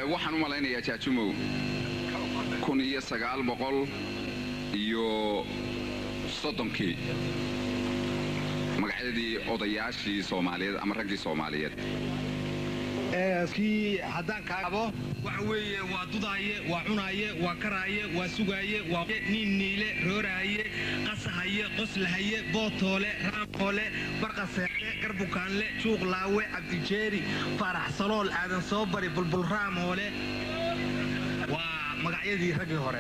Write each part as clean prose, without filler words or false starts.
waxaan u malaynayaa jaajumow 1930 magacyadii odayaashii Soomaaliyeed ama raggii Soomaaliyeed kii haddaan kaabo waxa weeye waa dudaaye waa cunaaye waa karaaye waa sugaaye waa niile rooraaye qasahaye qoslahaye bootoole raamkoole barqaseexe garbukaanle juuqlaawe cabdijeeri farax salool aadan soo bari bulbul raamoole waa magacyadii raggii hore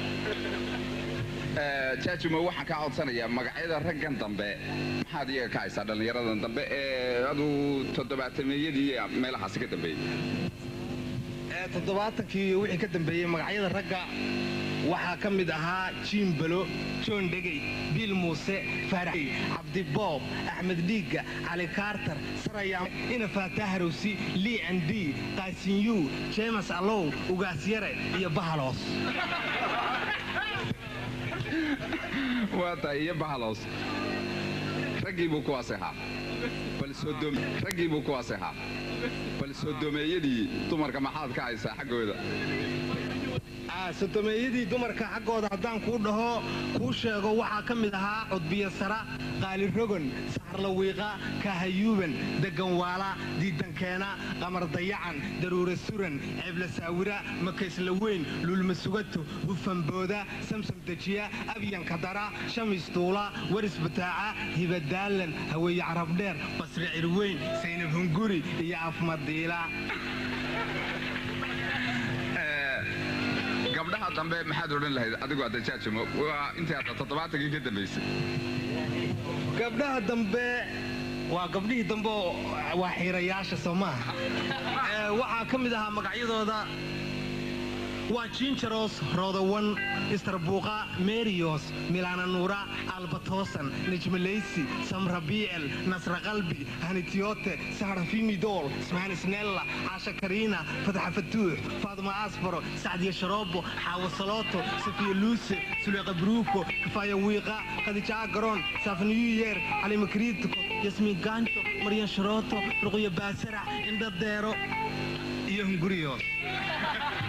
jaajumo waxaan ka codsanayaa magacyada raggan dambe maxaad iyaga ka haysaa dhallinyaradan dambe adu 70-meeyadii meelahaasi ka dambeeyey 70-kii wixii ka dambeeyey magacyada ragga waxaa ka mid ahaa jiimbalo John Degay Bill Muuse Farax Cabdi Boob Axmed Dhiiga Cali Carter Sarayam Ina Faataharusi Lee Andi Qaasinyu James Allow Ugaas Yare iyo Bahalos waata iyo Bahalos ragiibu ku asaha bal soo doomeeyadii dumarka maxaad ka haysaa xaggooda sodomeeyadii dumarka xaggooda haddaan kuu dhaho kuu sheego waxaa ka mid ahaa codbiyo sara qaali rogon saarla wiiqa kahayuuban degan waala diidankeena qamar dayacan daruura suran ceebla saawira makaysla weyn lulma sugato hufambooda samsam dejiya abyanka dara shamis tuula waris bataaca hibadaalan haweeye carabdheer basri cirweyn saynab hunguri iyo afmadiila gabdhaha dambe maxaad odhan lahayd adigoo hadda jaajumo waa intii hadda 70-kii ka dambeysay gabdhaha dambe waa gabdhihii dambe waa xiirayaasha Soomaaliya waxaa ka mid ahaa magacyadooda waa Jinjaros Rodawan Istarbuqa Marios Milana Nuura Albatosan Najmaleysi Samra Biel Nasra Qalbi Hanitiote Sahra Fimidol Ismaan Snella Asha Karina Fatha Fatuh Fatima Asfaro Saadiya Sharobo Hawa Salato Safiya Luce Suleqa Bruko Kifaya Wiiqa Khadija Garon Saf New Year Ali Makritko Yasmin Ganto Mariya Sharoto Ruqya Basra Inda Deero iyo Hunguriyo